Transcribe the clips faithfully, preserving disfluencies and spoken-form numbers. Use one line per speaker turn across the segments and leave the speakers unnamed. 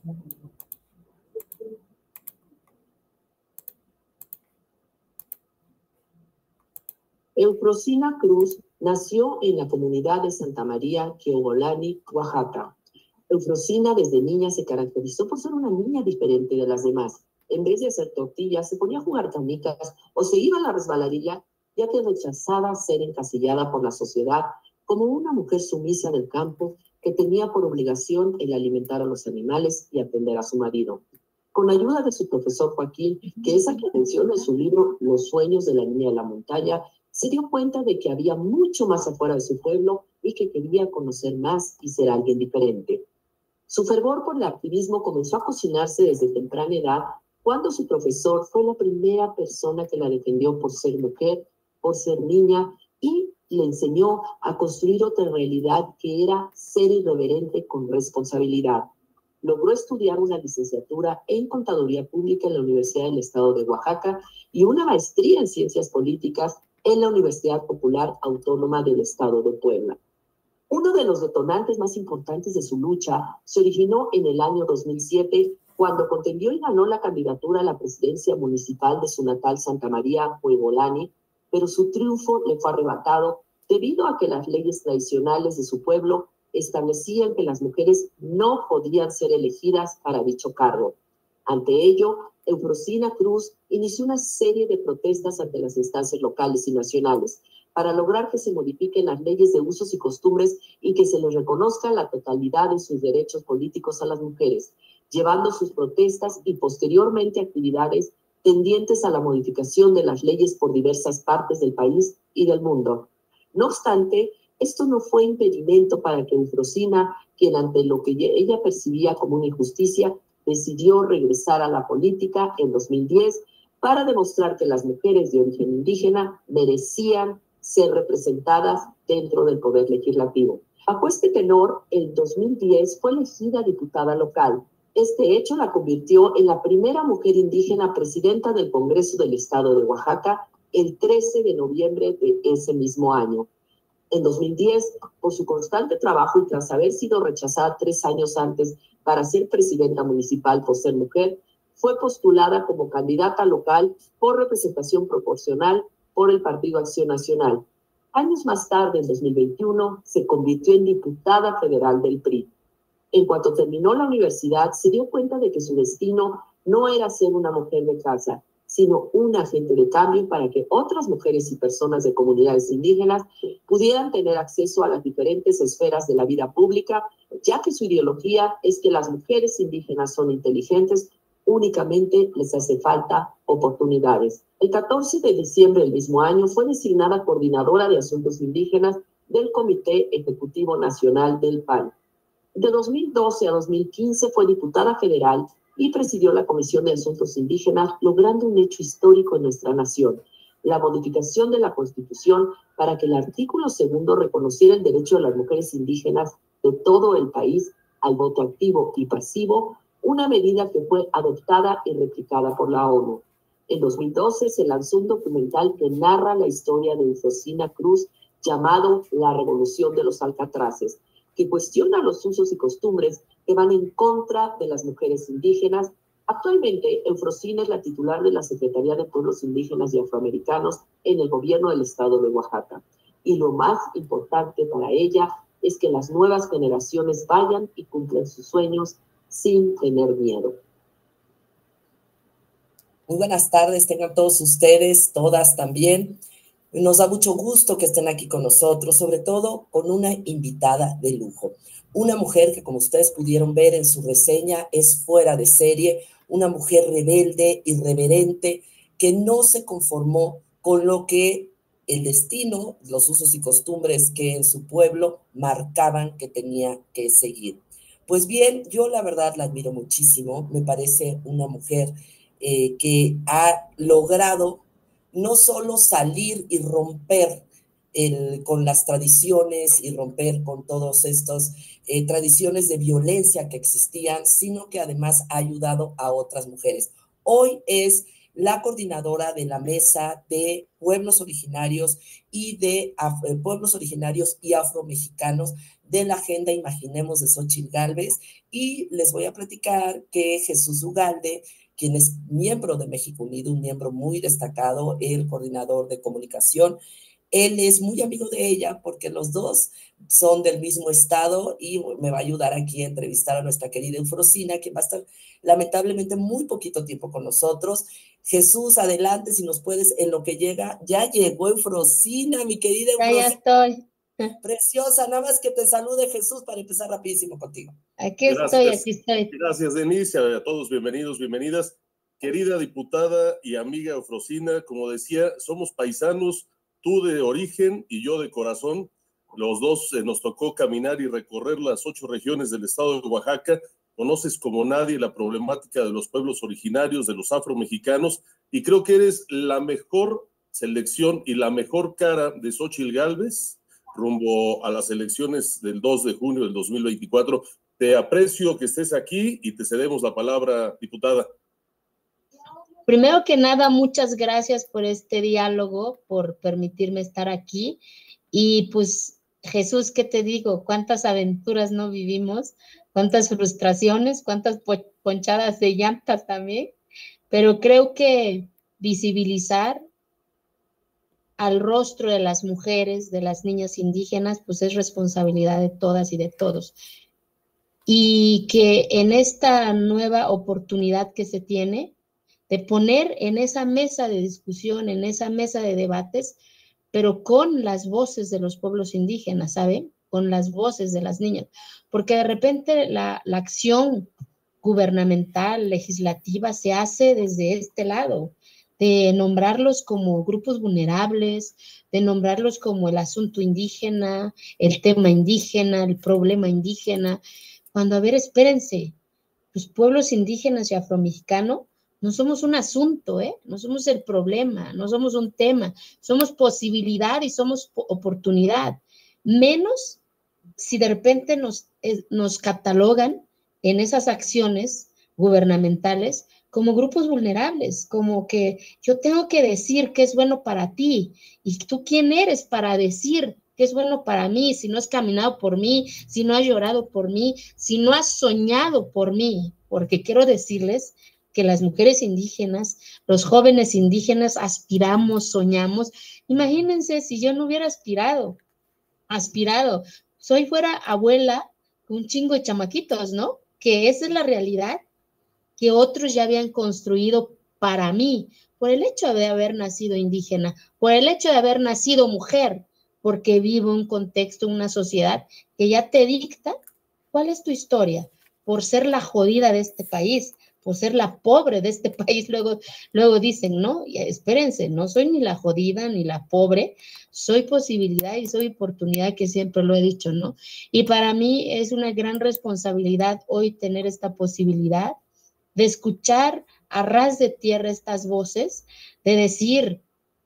Eufrosina Cruz nació en la comunidad de Santa María Queobolani, Oaxaca. Eufrosina desde niña se caracterizó por ser una niña diferente de las demás. En vez de hacer tortillas, se ponía a jugar canicas o se iba a la resbaladilla, ya que rechazaba ser encasillada por la sociedad como una mujer sumisa del campo que tenía por obligación el alimentar a los animales y atender a su marido. Con ayuda de su profesor Joaquín, que es a quien menciona en su libro Los sueños de la niña de la montaña, se dio cuenta de que había mucho más afuera de su pueblo y que quería conocer más y ser alguien diferente. Su fervor por el activismo comenzó a cocinarse desde temprana edad, cuando su profesor fue la primera persona que la defendió por ser mujer, por ser niña, y le enseñó a construir otra realidad que era ser irreverente con responsabilidad. Logró estudiar una licenciatura en Contaduría Pública en la Universidad del Estado de Oaxaca y una maestría en Ciencias Políticas en la Universidad Popular Autónoma del Estado de Puebla. Uno de los detonantes más importantes de su lucha se originó en el año dos mil siete, cuando contendió y ganó la candidatura a la presidencia municipal de su natal Santa María Queobolani, pero su triunfo le fue arrebatado debido a que las leyes tradicionales de su pueblo establecían que las mujeres no podían ser elegidas para dicho cargo. Ante ello, Eufrosina Cruz inició una serie de protestas ante las instancias locales y nacionales para lograr que se modifiquen las leyes de usos y costumbres y que se les reconozca la totalidad de sus derechos políticos a las mujeres, llevando sus protestas y posteriormente actividades tendientes a la modificación de las leyes por diversas partes del país y del mundo. No obstante, esto no fue impedimento para que Eufrosina, quien ante lo que ella percibía como una injusticia, decidió regresar a la política en dos mil diez para demostrar que las mujeres de origen indígena merecían ser representadas dentro del poder legislativo. Bajo este tenor, en dos mil diez fue elegida diputada local. Este hecho la convirtió en la primera mujer indígena presidenta del Congreso del Estado de Oaxaca el trece de noviembre de ese mismo año. En dos mil diez, por su constante trabajo y tras haber sido rechazada tres años antes para ser presidenta municipal por ser mujer, fue postulada como candidata local por representación proporcional por el Partido Acción Nacional. Años más tarde, en dos mil veintiuno, se convirtió en diputada federal del P R I. En cuanto terminó la universidad, se dio cuenta de que su destino no era ser una mujer de casa, sino un agente de cambio para que otras mujeres y personas de comunidades indígenas pudieran tener acceso a las diferentes esferas de la vida pública, ya que su ideología es que las mujeres indígenas son inteligentes, únicamente les hace falta oportunidades. El catorce de diciembre del mismo año fue designada coordinadora de asuntos indígenas del Comité Ejecutivo Nacional del P A N. De dos mil doce a dos mil quince fue diputada federal y presidió la Comisión de Asuntos Indígenas, logrando un hecho histórico en nuestra nación: la modificación de la Constitución para que el artículo segundo reconociera el derecho de las mujeres indígenas de todo el país al voto activo y pasivo, una medida que fue adoptada y replicada por la ONU. En dos mil doce se lanzó un documental que narra la historia de Eufrosina Cruz llamado La Revolución de los Alcatraces, que cuestiona los usos y costumbres que van en contra de las mujeres indígenas. Actualmente, Eufrosina es la titular de la Secretaría de Pueblos Indígenas y Afroamericanos en el gobierno del estado de Oaxaca. Y lo más importante para ella es que las nuevas generaciones vayan y cumplan sus sueños sin tener miedo.
Muy buenas tardes, tengan todos ustedes, todas también. Nos da mucho gusto que estén aquí con nosotros, sobre todo con una invitada de lujo. Una mujer que, como ustedes pudieron ver en su reseña, es fuera de serie, una mujer rebelde, irreverente, que no se conformó con lo que el destino, los usos y costumbres que en su pueblo marcaban que tenía que seguir. Pues bien, yo la verdad la admiro muchísimo, me parece una mujer eh, que ha logrado no solo salir y romper el, con las tradiciones y romper con todas estas eh, tradiciones de violencia que existían, sino que además ha ayudado a otras mujeres. Hoy es la coordinadora de la Mesa de Pueblos Originarios y de Af- Pueblos Originarios y Afromexicanos, de la agenda Imaginemos de Xóchitl Gálvez, y les voy a platicar que Jesús Ugalde, quien es miembro de México Unido, un miembro muy destacado, el coordinador de comunicación, él es muy amigo de ella porque los dos son del mismo estado, y me va a ayudar aquí a entrevistar a nuestra querida Eufrosina, que va a estar lamentablemente muy poquito tiempo con nosotros. Jesús, adelante, si nos puedes, en lo que llega. Ya llegó Eufrosina, mi querida Eufrosina.
Ya, ya estoy.
Preciosa, nada más que te salude Jesús para empezar rapidísimo contigo.
Aquí
Gracias.
estoy, aquí estoy.
Gracias, Denise, a todos bienvenidos, bienvenidas. Querida diputada y amiga Eufrosina, como decía, somos paisanos, tú de origen y yo de corazón. Los dos eh, nos tocó caminar y recorrer las ocho regiones del estado de Oaxaca. Conoces como nadie la problemática de los pueblos originarios, de los afromexicanos, y creo que eres la mejor selección y la mejor cara de Xóchitl Gálvez rumbo a las elecciones del dos de junio del dos mil veinticuatro. Te aprecio que estés aquí y te cedemos la palabra, diputada.
Primero que nada, muchas gracias por este diálogo, por permitirme estar aquí. Y pues, Jesús, ¿qué te digo? ¿Cuántas aventuras no vivimos? ¿Cuántas frustraciones? ¿Cuántas ponchadas de llantas también? Pero creo que visibilizar al rostro de las mujeres, de las niñas indígenas, pues es responsabilidad de todas y de todos. Y que en esta nueva oportunidad que se tiene, de poner en esa mesa de discusión, en esa mesa de debates, pero con las voces de los pueblos indígenas, ¿saben? Con las voces de las niñas. Porque de repente la, la acción gubernamental, legislativa, se hace desde este lado, de nombrarlos como grupos vulnerables, de nombrarlos como el asunto indígena, el tema indígena, el problema indígena, cuando, a ver, espérense, los pueblos indígenas y afromexicanos no somos un asunto, ¿eh? No somos el problema, no somos un tema, somos posibilidad y somos oportunidad, menos si de repente nos, eh, nos catalogan en esas acciones gubernamentales como grupos vulnerables, como que yo tengo que decir qué es bueno para ti, y tú quién eres para decir qué es bueno para mí, si no has caminado por mí, si no has llorado por mí, si no has soñado por mí, porque quiero decirles que las mujeres indígenas, los jóvenes indígenas aspiramos, soñamos. Imagínense si yo no hubiera aspirado, aspirado, soy fuera abuela de un chingo de chamaquitos, ¿no? Que esa es la realidad que otros ya habían construido para mí, por el hecho de haber nacido indígena, por el hecho de haber nacido mujer, porque vivo en un contexto, una sociedad que ya te dicta cuál es tu historia, por ser la jodida de este país, por ser la pobre de este país. Luego, luego dicen, no, espérense, no soy ni la jodida ni la pobre, soy posibilidad y soy oportunidad, que siempre lo he dicho, ¿no? Y para mí es una gran responsabilidad hoy tener esta posibilidad de escuchar a ras de tierra estas voces, de decir,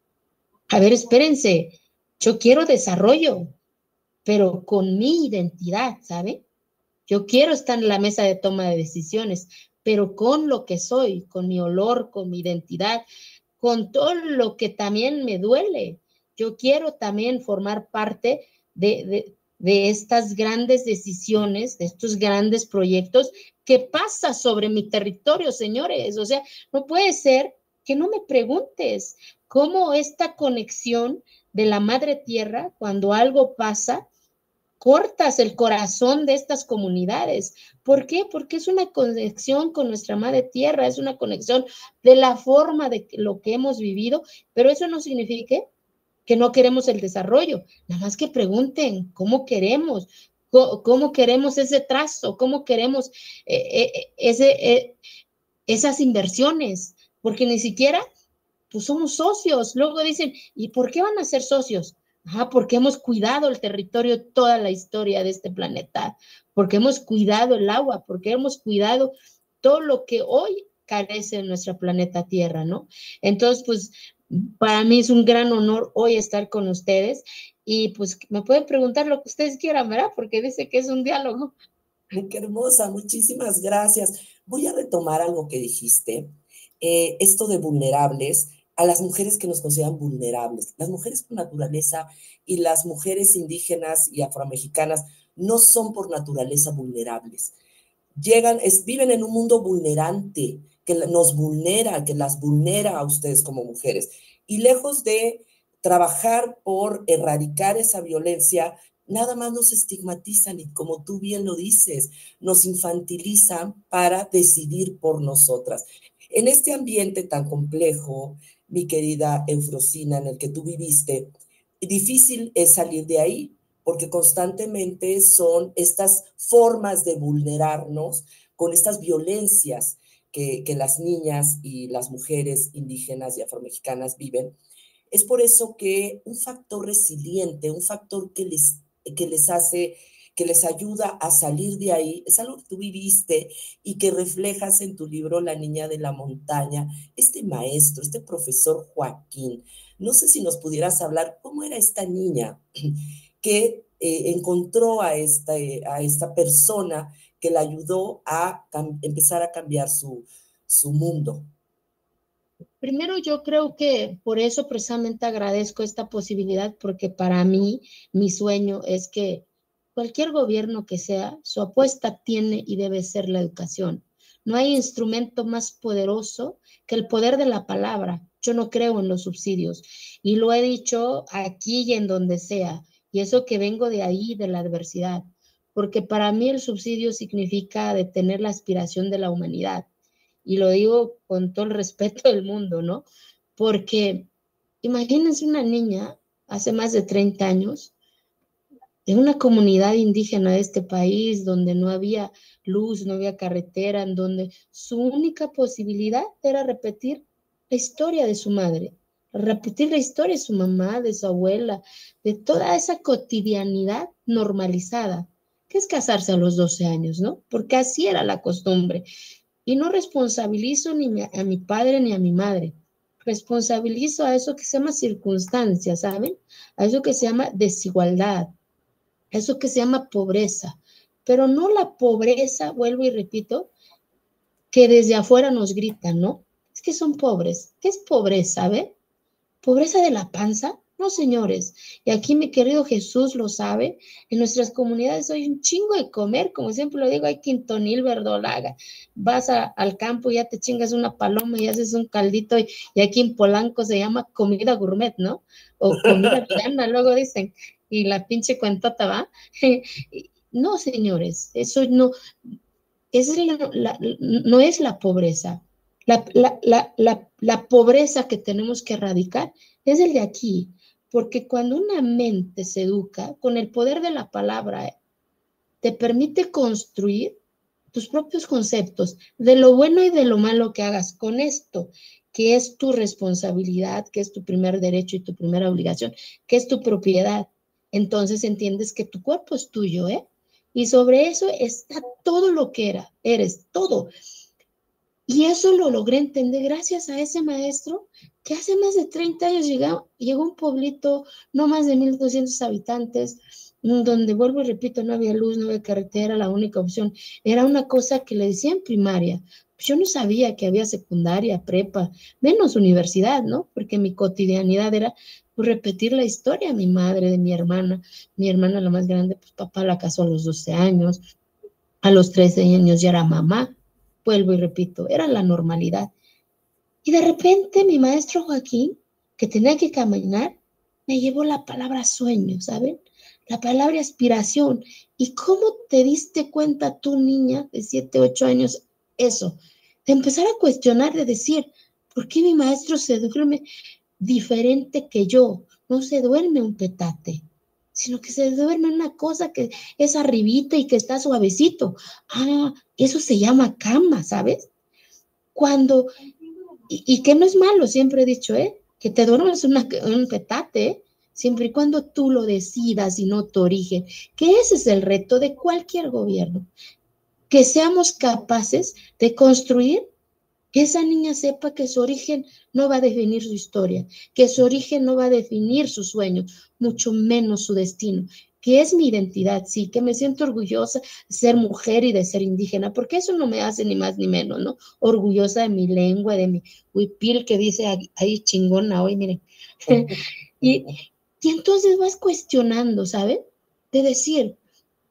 a ver, espérense, yo quiero desarrollo, pero con mi identidad, ¿sabe? Yo quiero estar en la mesa de toma de decisiones, pero con lo que soy, con mi olor, con mi identidad, con todo lo que también me duele. Yo quiero también formar parte de, de, de estas grandes decisiones, de estos grandes proyectos que pasa sobre mi territorio, señores. O sea, no puede ser que no me preguntes cómo esta conexión de la madre tierra, cuando algo pasa, cortas el corazón de estas comunidades. ¿Por qué? Porque es una conexión con nuestra madre tierra, es una conexión de la forma de lo que hemos vivido, pero eso no significa que no queremos el desarrollo. Nada más que pregunten cómo queremos, cómo, cómo queremos ese trazo, cómo queremos eh, eh, ese, eh, esas inversiones, porque ni siquiera pues somos socios. Luego dicen, ¿y por qué van a ser socios? Ah, porque hemos cuidado el territorio toda la historia de este planeta, porque hemos cuidado el agua, porque hemos cuidado todo lo que hoy carece en nuestro planeta Tierra, ¿no? Entonces, pues, para mí es un gran honor hoy estar con ustedes, y pues me pueden preguntar lo que ustedes quieran, ¿verdad? Porque dice que es un diálogo.
Qué hermosa, muchísimas gracias. Voy a retomar algo que dijiste, eh, esto de vulnerables, a las mujeres que nos consideran vulnerables. Las mujeres por naturaleza y las mujeres indígenas y afromexicanas no son por naturaleza vulnerables. Llegan, es, viven en un mundo vulnerante, que nos vulnera, que las vulnera a ustedes como mujeres. Y lejos de trabajar por erradicar esa violencia, nada más nos estigmatizan y, como tú bien lo dices, nos infantilizan para decidir por nosotras. En este ambiente tan complejo, mi querida Eufrosina, en el que tú viviste, difícil es salir de ahí, porque constantemente son estas formas de vulnerarnos con estas violencias que, que las niñas y las mujeres indígenas y afromexicanas viven. Es por eso que un factor resiliente, un factor que les, que les hace, que les ayuda a salir de ahí, es algo que tú viviste y que reflejas en tu libro La Niña de la Montaña. Este maestro, este profesor Joaquín, no sé si nos pudieras hablar cómo era esta niña que eh, encontró a esta, eh, a esta persona que la ayudó a empezar a cambiar su, su mundo.
Primero, yo creo que por eso precisamente agradezco esta posibilidad, porque para mí, mi sueño es que cualquier gobierno que sea, su apuesta tiene y debe ser la educación. No hay instrumento más poderoso que el poder de la palabra. Yo no creo en los subsidios y lo he dicho aquí y en donde sea. Y eso que vengo de ahí, de la adversidad, porque para mí el subsidio significa detener la aspiración de la humanidad. Y lo digo con todo el respeto del mundo, ¿no? Porque imagínense una niña hace más de treinta años en una comunidad indígena de este país donde no había luz, no había carretera, en donde su única posibilidad era repetir la historia de su madre, repetir la historia de su mamá, de su abuela, de toda esa cotidianidad normalizada, que es casarse a los doce años, ¿no? Porque así era la costumbre. Y no responsabilizo ni a mi padre ni a mi madre, responsabilizo a eso que se llama circunstancia, ¿saben? A eso que se llama desigualdad, a eso que se llama pobreza, pero no la pobreza, vuelvo y repito, que desde afuera nos gritan, ¿no? Es que son pobres. ¿Qué es pobreza, ¿sabe? ¿Pobreza de la panza? No, señores. Y aquí mi querido Jesús lo sabe. En nuestras comunidades hay un chingo de comer. Como siempre lo digo, hay quintonil, verdolaga. Vas a, al campo y ya te chingas una paloma y haces un caldito. Y, y aquí en Polanco se llama comida gourmet, ¿no? O comida vegana, luego dicen. Y la pinche cuentota va. No, señores. Eso no, es la, la, no es la pobreza. La, la, la, la, la pobreza que tenemos que erradicar es el de aquí, porque cuando una mente se educa con el poder de la palabra, te permite construir tus propios conceptos de lo bueno y de lo malo que hagas con esto, que es tu responsabilidad, que es tu primer derecho y tu primera obligación, que es tu propiedad. Entonces entiendes que tu cuerpo es tuyo, ¿eh? Y sobre eso está todo lo que era, eres, todo. Y eso lo logré entender gracias a ese maestro que hace más de treinta años llegó, llegó a un pueblito, no más de mil doscientos habitantes, donde, vuelvo y repito, no había luz, no había carretera, la única opción era una cosa que le decía en primaria. Pues yo no sabía que había secundaria, prepa, menos universidad, ¿no? Porque mi cotidianidad era pues, repetir la historia de mi madre, de mi hermana. Mi hermana, la más grande, pues papá la casó a los doce años, a los trece años ya era mamá. Vuelvo y repito, era la normalidad. Y de repente mi maestro Joaquín, que tenía que caminar, me llevó la palabra sueño, ¿saben? La palabra aspiración. ¿Y cómo te diste cuenta tú, niña de siete, ocho años, eso? De empezar a cuestionar, de decir, ¿por qué mi maestro se duerme diferente que yo? No se duerme un petate, sino que se duerme una cosa que es arribita y que está suavecito. Ah, eso se llama cama, ¿sabes? Cuando, y, y que no es malo, siempre he dicho, ¿eh? Que te duermas una, un petate, ¿eh? Siempre y cuando tú lo decidas y no tu origen, que ese es el reto de cualquier gobierno, que seamos capaces de construir que esa niña sepa que su origen no va a definir su historia, que su origen no va a definir sus sueños, mucho menos su destino, que es mi identidad, sí, que me siento orgullosa de ser mujer y de ser indígena, porque eso no me hace ni más ni menos, ¿no? Orgullosa de mi lengua, de mi huipil que dice ahí, ahí chingona hoy, miren. y, y entonces vas cuestionando, ¿sabes? De decir,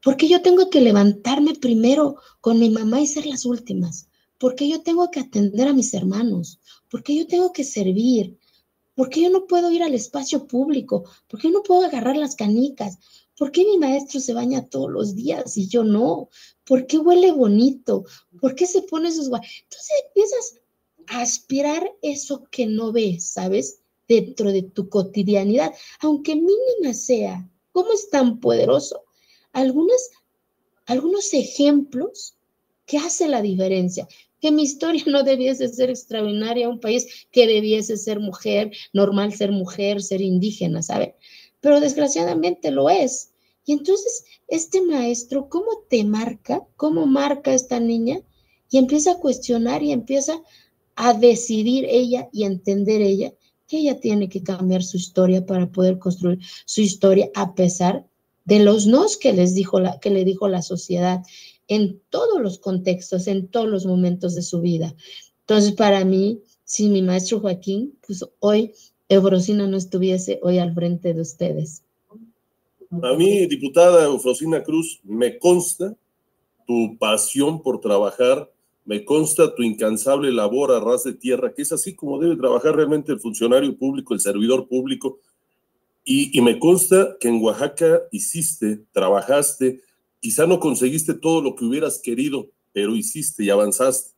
¿Por qué yo tengo que levantarme primero con mi mamá y ser las últimas? ¿Por qué yo tengo que atender a mis hermanos? ¿Por qué yo tengo que servir? ¿Por qué yo no puedo ir al espacio público? ¿Por qué yo no puedo agarrar las canicas? ¿Por qué mi maestro se baña todos los días y yo no? ¿Por qué huele bonito? ¿Por qué se pone sus guantes? Entonces empiezas a aspirar eso que no ves, ¿sabes? Dentro de tu cotidianidad, aunque mínima sea. ¿Cómo es tan poderoso? Algunas, algunos ejemplos que hacen la diferencia. Que mi historia no debiese ser extraordinaria, un país que debiese ser mujer, normal ser mujer, ser indígena, ¿sabe? Pero desgraciadamente lo es. Y entonces, este maestro, ¿cómo te marca? ¿Cómo marca a esta niña? Y empieza a cuestionar y empieza a decidir ella y entender ella que ella tiene que cambiar su historia para poder construir su historia a pesar de los nos que les dijo la, que le dijo la sociedad en todos los contextos, en todos los momentos de su vida. Entonces, para mí, si mi maestro Joaquín, pues hoy Eufrosina no estuviese hoy al frente de ustedes.
A mí, diputada Eufrosina Cruz, me consta tu pasión por trabajar, me consta tu incansable labor a ras de tierra, que es así como debe trabajar realmente el funcionario público, el servidor público, y, y me consta que en Oaxaca hiciste, trabajaste, quizá no conseguiste todo lo que hubieras querido, pero hiciste y avanzaste.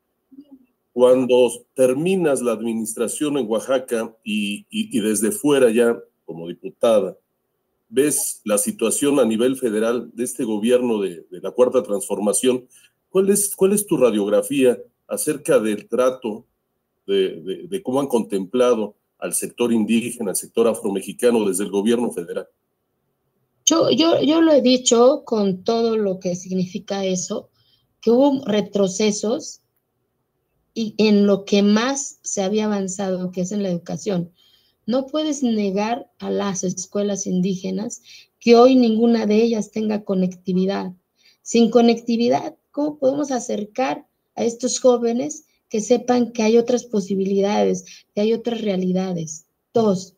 Cuando terminas la administración en Oaxaca y, y, y desde fuera ya como diputada, ves la situación a nivel federal de este gobierno de, de la Cuarta Transformación, ¿cuál es, cuál es tu radiografía acerca del trato, de, de, de cómo han contemplado al sector indígena, al sector afromexicano desde el gobierno federal?
Yo, yo, yo lo he dicho con todo lo que significa eso, que hubo retrocesos y en lo que más se había avanzado, que es en la educación. No puedes negar a las escuelas indígenas que hoy ninguna de ellas tenga conectividad. Sin conectividad, ¿cómo podemos acercar a estos jóvenes que sepan que hay otras posibilidades, que hay otras realidades? Dos,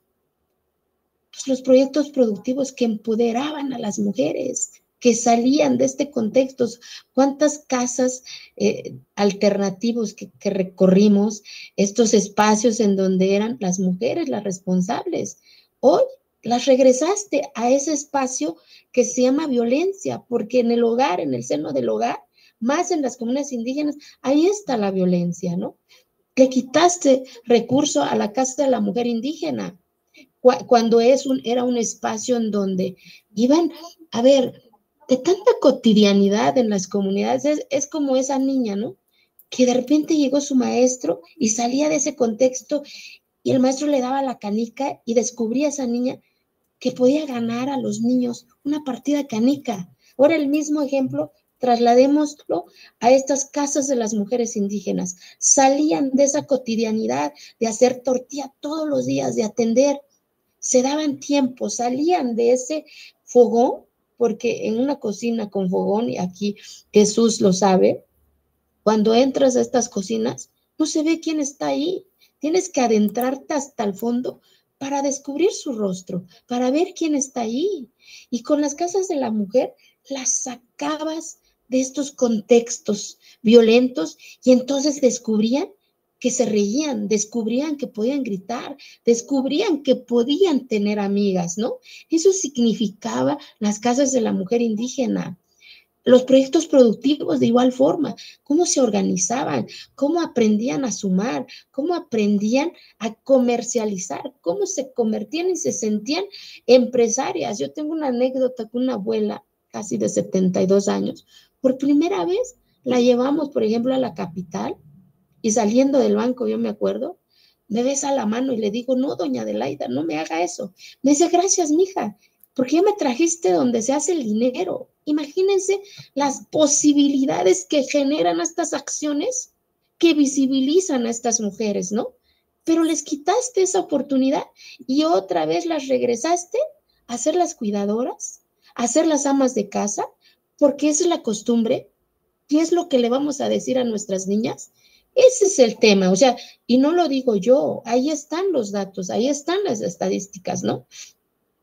pues los proyectos productivos que empoderaban a las mujeres, que salían de este contexto. ¿Cuántas casas eh, alternativos que, que recorrimos, estos espacios en donde eran las mujeres las responsables? Hoy las regresaste a ese espacio que se llama violencia, porque en el hogar, en el seno del hogar, más en las comunidades indígenas, ahí está la violencia, ¿no? Le quitaste recurso a la casa de la mujer indígena, cuando es un, era un espacio en donde iban, a ver, de tanta cotidianidad en las comunidades, es, es como esa niña, ¿no? Que de repente llegó su maestro y salía de ese contexto y el maestro le daba la canica y descubría a esa niña que podía ganar a los niños una partida canica. Ahora el mismo ejemplo, trasladémoslo a estas casas de las mujeres indígenas. Salían de esa cotidianidad de hacer tortilla todos los días, de atender, se daban tiempo, salían de ese fogón, porque en una cocina con fogón, y aquí Jesús lo sabe, cuando entras a estas cocinas, no se ve quién está ahí. Tienes que adentrarte hasta el fondo para descubrir su rostro, para ver quién está ahí. Y con las casas de la mujer, las sacabas de estos contextos violentos y entonces descubrían que se reían, descubrían que podían gritar, descubrían que podían tener amigas, ¿no? Eso significaba las casas de la mujer indígena. Los proyectos productivos de igual forma, cómo se organizaban, cómo aprendían a sumar, cómo aprendían a comercializar, cómo se convertían y se sentían empresarias. Yo tengo una anécdota con una abuela, casi de setenta y dos años, por primera vez la llevamos, por ejemplo, a la capital, y saliendo del banco, yo me acuerdo, me besa la mano y le digo, no, doña Adelaida, no me haga eso. Me dice, gracias, mija, porque ya me trajiste donde se hace el dinero. Imagínense las posibilidades que generan estas acciones que visibilizan a estas mujeres, ¿no? Pero les quitaste esa oportunidad y otra vez las regresaste a ser las cuidadoras, a ser las amas de casa, porque esa es la costumbre. ¿Qué es lo que le vamos a decir a nuestras niñas? Ese es el tema, o sea, y no lo digo yo, ahí están los datos, ahí están las estadísticas, ¿no?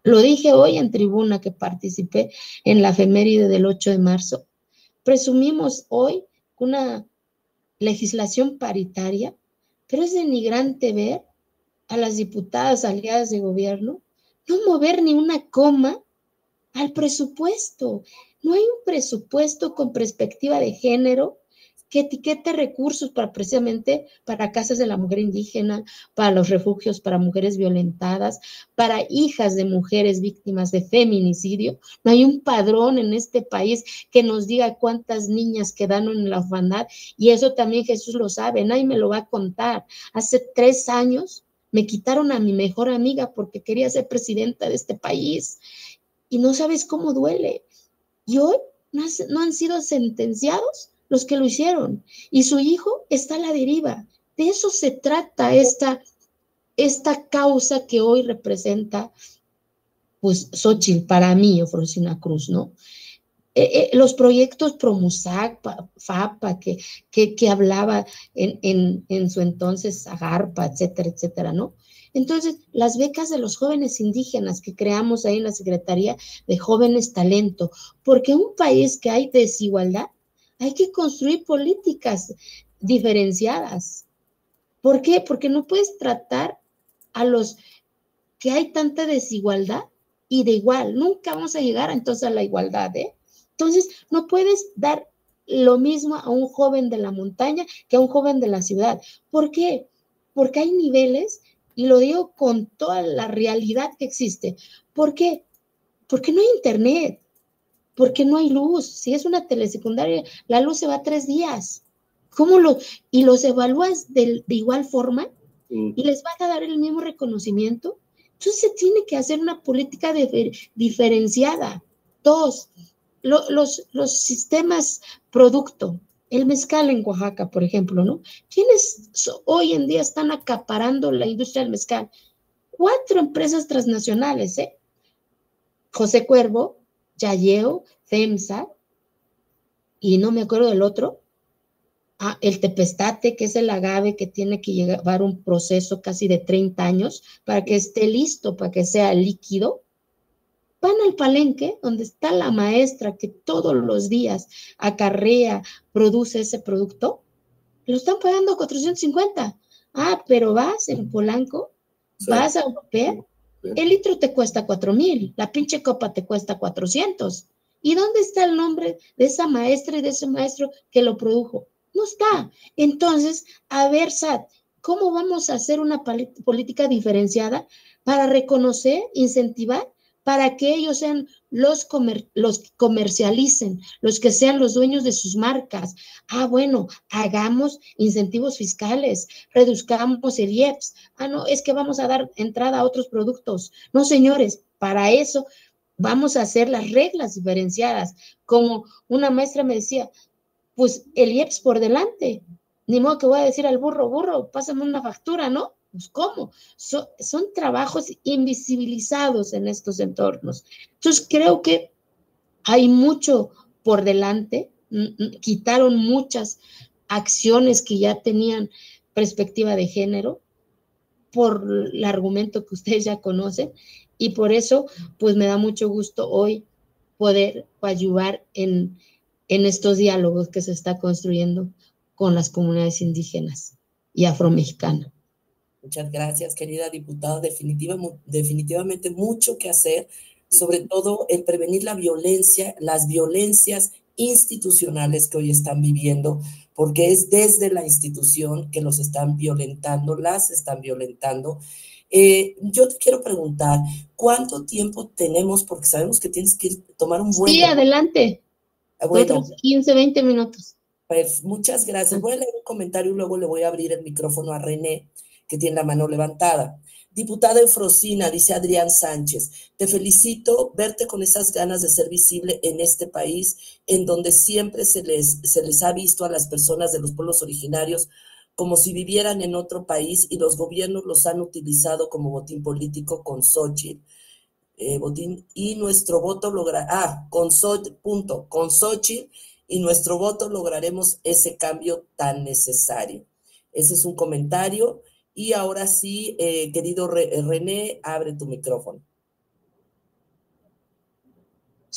Lo dije hoy en tribuna que participé en la efeméride del ocho de marzo. Presumimos hoy una legislación paritaria, pero es denigrante ver a las diputadas aliadas de gobierno no mover ni una coma al presupuesto. No hay un presupuesto con perspectiva de género que etiquete recursos para precisamente para casas de la mujer indígena, para los refugios para mujeres violentadas, para hijas de mujeres víctimas de feminicidio. No hay un padrón en este país que nos diga cuántas niñas quedaron en la orfandad, y eso también Jesús lo sabe, nadie me lo va a contar. Hace tres años me quitaron a mi mejor amiga porque quería ser presidenta de este país, y no sabes cómo duele. Y hoy no, has, no han sido sentenciados los que lo hicieron, y su hijo está a la deriva. De eso se trata esta, esta causa que hoy representa, pues, Xóchitl, para mí, Eufrosina Cruz, ¿no? Eh, eh, los proyectos Promusac, FAPA, que, que, que hablaba en, en, en su entonces Agarpa, etcétera, etcétera, ¿no? Entonces, las becas de los jóvenes indígenas que creamos ahí en la Secretaría de Jóvenes Talento, porque en un país que hay desigualdad, hay que construir políticas diferenciadas. ¿Por qué? Porque no puedes tratar a los que hay tanta desigualdad y de igual. Nunca vamos a llegar entonces a la igualdad, ¿eh? Entonces, no puedes dar lo mismo a un joven de la montaña que a un joven de la ciudad. ¿Por qué? Porque hay niveles, y lo digo con toda la realidad que existe. ¿Por qué? Porque no hay internet. Porque no hay luz. Si es una telesecundaria, la luz se va tres días. ¿Cómo lo? Y los evalúas de, de igual forma y les van a dar el mismo reconocimiento. Entonces se tiene que hacer una política de, diferenciada. Dos, lo, los, los sistemas producto. El mezcal en Oaxaca, por ejemplo, ¿no? ¿Quiénes hoy en día están acaparando la industria del mezcal? Cuatro empresas transnacionales, ¿eh? José Cuervo, Yayeo, FEMSA, y no me acuerdo del otro, ah, el tepestate, que es el agave que tiene que llevar un proceso casi de treinta años para que esté listo, para que sea líquido. Van al palenque, donde está la maestra que todos los días acarrea, produce ese producto, lo están pagando cuatrocientos cincuenta. Ah, pero vas en Polanco, sí, vas a Europea, sí, el litro te cuesta cuatro mil, la pinche copa te cuesta cuatrocientos. ¿Y dónde está el nombre de esa maestra y de ese maestro que lo produjo? No está. Entonces, a ver, S A T, ¿cómo vamos a hacer una política diferenciada para reconocer, incentivar, para que ellos sean los, comer, los que comercialicen, los que sean los dueños de sus marcas? Ah, bueno, hagamos incentivos fiscales, reduzcamos el I E P S. Ah, no, es que vamos a dar entrada a otros productos. No, señores, para eso vamos a hacer las reglas diferenciadas. Como una maestra me decía, pues el I E P S por delante. Ni modo que voy a decir al burro, burro, pásame una factura, ¿no? Pues, ¿cómo? So, son trabajos invisibilizados en estos entornos. Entonces, creo que hay mucho por delante. Quitaron muchas acciones que ya tenían perspectiva de género por el argumento que ustedes ya conocen, y por eso, pues me da mucho gusto hoy poder ayudar en, en estos diálogos que se está construyendo con las comunidades indígenas y afromexicanas.
Muchas gracias, querida diputada. Definitiva, definitivamente mucho que hacer, sobre todo en prevenir la violencia, las violencias institucionales que hoy están viviendo, porque es desde la institución que los están violentando, las están violentando. Eh, yo te quiero preguntar, ¿cuánto tiempo tenemos? Porque sabemos que tienes que ir, tomar un vuelo.
Sí, adelante. Bueno, otros quince, veinte minutos.
Pues muchas gracias. Voy a leer un comentario y luego le voy a abrir el micrófono a René, que tiene la mano levantada. Diputada Eufrosina, dice Adrián Sánchez, te felicito verte con esas ganas de ser visible en este país, en donde siempre se les, se les ha visto a las personas de los pueblos originarios como si vivieran en otro país, y los gobiernos los han utilizado como botín político con Xóchitl. Eh, botín, y nuestro voto logra, ah, con Xóchitl, punto, con Xóchitl, y nuestro voto lograremos ese cambio tan necesario. Ese es un comentario. Y ahora sí, eh, querido René, abre tu micrófono.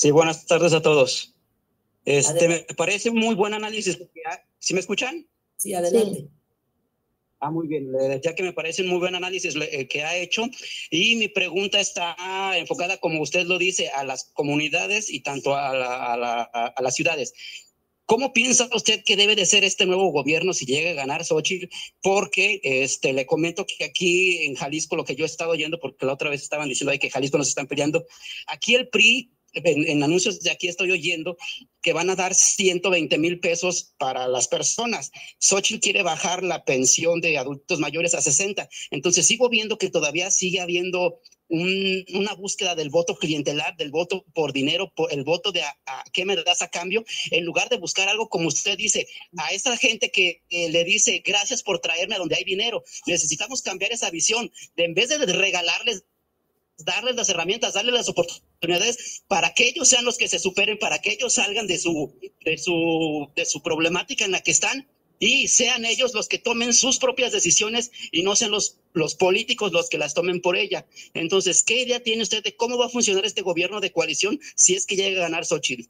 Sí, buenas tardes a todos. Este,
Adelante.
me parece muy buen análisis. ¿Sí me escuchan?
Sí, adelante.
Sí.
Ah, muy bien. Le decía que me parece un muy buen análisis eh, que ha hecho. Y mi pregunta está enfocada, como usted lo dice, a las comunidades y tanto a, la, a, la, a las ciudades. ¿Cómo piensa usted que debe de ser este nuevo gobierno si llega a ganar Xochitl? Porque este, le comento que aquí en Jalisco, lo que yo he estado oyendo, porque la otra vez estaban diciendo ahí que Jalisco nos están peleando, aquí el P R I, en, en anuncios de aquí estoy oyendo que van a dar ciento veinte mil pesos para las personas. Xochitl quiere bajar la pensión de adultos mayores a sesenta. Entonces sigo viendo que todavía sigue habiendo Un, una búsqueda del voto clientelar, del voto por dinero, por el voto de a, a qué me das a cambio, en lugar de buscar algo como usted dice, a esa gente que eh, le dice gracias por traerme a donde hay dinero. Necesitamos cambiar esa visión, de en vez de regalarles, darles las herramientas, darles las oportunidades para que ellos sean los que se superen, para que ellos salgan de su, de su, de su problemática en la que están y sean ellos los que tomen sus propias decisiones y no sean los, los políticos los que las tomen por ella. Entonces, ¿qué idea tiene usted de cómo va a funcionar este gobierno de coalición si es que llega a ganar Xochitl?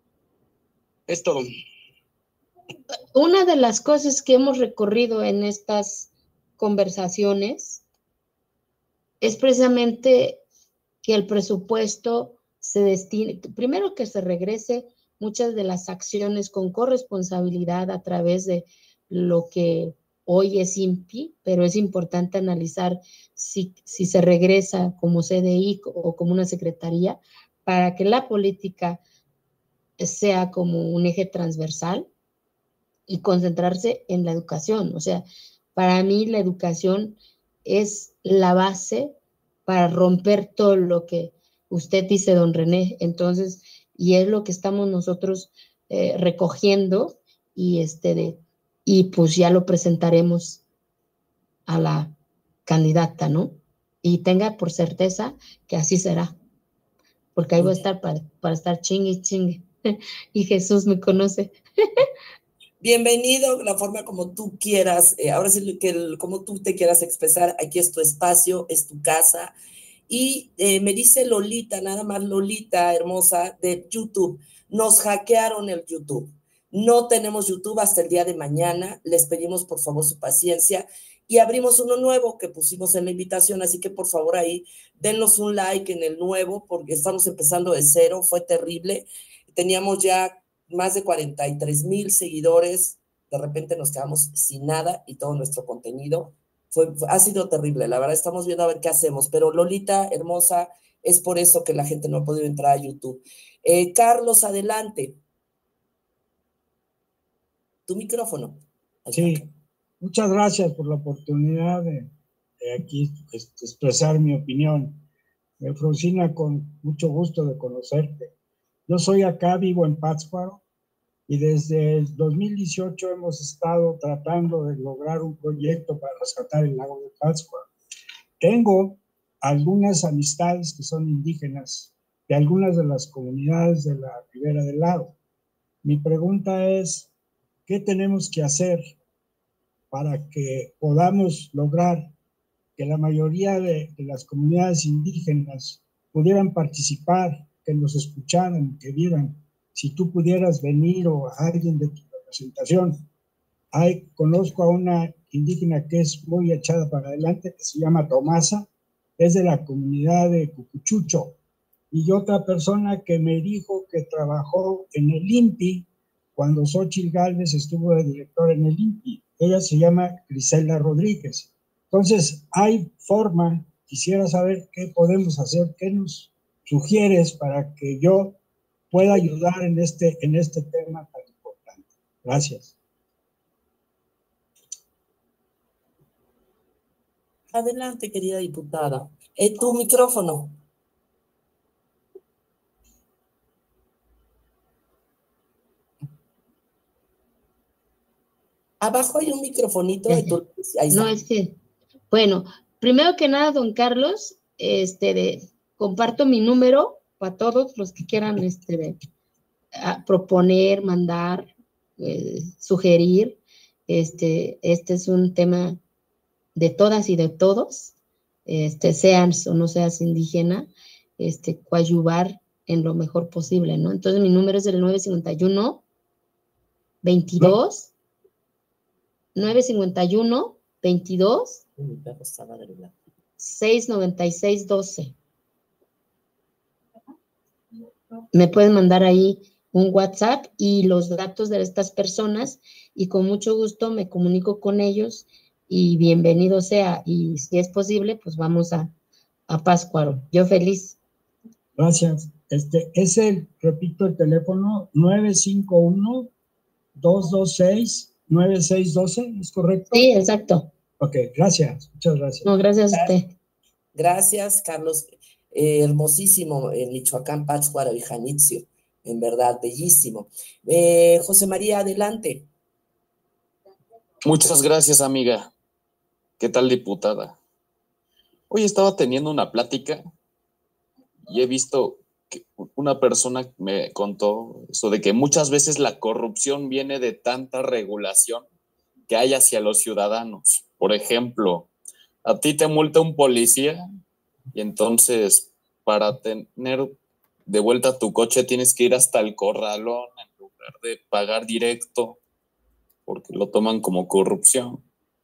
Es todo.
Una de las cosas que hemos recorrido en estas conversaciones es precisamente que el presupuesto se destine, primero que se regrese muchas de las acciones con corresponsabilidad a través de lo que hoy es I N P I, pero es importante analizar si, si se regresa como C D I o como una secretaría para que la política sea como un eje transversal y concentrarse en la educación. O sea, para mí la educación es la base para romper todo lo que usted dice, don René. Entonces, y es lo que estamos nosotros eh, recogiendo y, este de, y pues ya lo presentaremos a la candidata, ¿no? Y tenga por certeza que así será, porque ahí voy a estar para, para estar chingue y chingue. Y Jesús me conoce.
Bienvenido, la forma como tú quieras, eh, ahora sí que el, como tú te quieras expresar, aquí es tu espacio, es tu casa. Y eh, me dice Lolita, nada más Lolita, hermosa, de YouTube, nos hackearon el YouTube. No tenemos YouTube hasta el día de mañana, les pedimos por favor su paciencia y abrimos uno nuevo que pusimos en la invitación, así que por favor ahí denos un like en el nuevo porque estamos empezando de cero, fue terrible. Teníamos ya más de cuarenta y tres mil seguidores, de repente nos quedamos sin nada y todo nuestro contenido fue, fue, ha sido terrible, la verdad estamos viendo a ver qué hacemos, pero Lolita, hermosa, es por eso que la gente no ha podido entrar a YouTube. Eh, Carlos, adelante. Tu micrófono.
Sí, muchas gracias por la oportunidad de, de aquí este, expresar mi opinión. Eufrosina, con mucho gusto de conocerte. Yo soy acá, vivo en Pátzcuaro, y desde el dos mil dieciocho hemos estado tratando de lograr un proyecto para rescatar el lago de Pátzcuaro. Tengo algunas amistades que son indígenas de algunas de las comunidades de la ribera del lago. Mi pregunta es, ¿qué tenemos que hacer para que podamos lograr que la mayoría de, de las comunidades indígenas pudieran participar, que nos escucharan, que vieran? Si tú pudieras venir o a alguien de tu representación. Hay, conozco a una indígena que es muy echada para adelante, que se llama Tomasa, es de la comunidad de Cucuchucho, y otra persona que me dijo que trabajó en el I N P I cuando Xochitl Gálvez estuvo de director en el I N P I. Ella se llama Griselda Rodríguez. Entonces, hay forma, quisiera saber qué podemos hacer, qué nos sugieres para que yo pueda ayudar en este, en este tema tan importante. Gracias.
Adelante, querida diputada. Eh, tu micrófono. Abajo hay un microfonito.
Ya,
de
ya.
tu... Ahí está.
No, es que, bueno, primero que nada, don Carlos, este, de, comparto mi número para todos los que quieran este, de, a proponer, mandar, eh, sugerir. Este, este es un tema de todas y de todos, este, sean o no seas indígena, este, coadyuvar en lo mejor posible, ¿no? Entonces mi número es el nueve cincuenta y uno, veintidós, nueve cincuenta y uno, veintidós, seis noventa y seis, doce. Me pueden mandar ahí un WhatsApp y los datos de estas personas y con mucho gusto me comunico con ellos y bienvenido sea. Y si es posible, pues vamos a, a Pátzcuaro. Yo feliz.
Gracias. Este es el, repito, el teléfono nueve cinco uno, dos dos seis, nueve seis uno dos, ¿es correcto?
Sí, exacto.
Ok, gracias. Muchas gracias.
No, gracias a usted.
Gracias, Carlos. Eh, hermosísimo en Michoacán, Pátzcuaro y Janitzio. En verdad, bellísimo. Eh, José María, adelante.
Muchas gracias, amiga. ¿Qué tal, diputada? Hoy estaba teniendo una plática y he visto que una persona me contó eso de que muchas veces la corrupción viene de tanta regulación que hay hacia los ciudadanos. Por ejemplo, a ti te multa un policía y entonces para tener de vuelta tu coche tienes que ir hasta el corralón en lugar de pagar directo porque lo toman como corrupción.